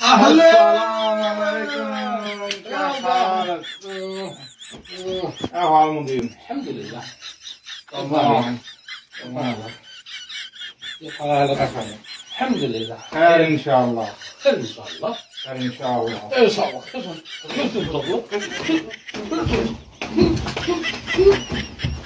Assalamualaikum. Ahvalımı duyun. Elhamdülillah. Tamam. Elhamdülillah. Her inşallah. İnşallah. Her inşallah. İnşallah.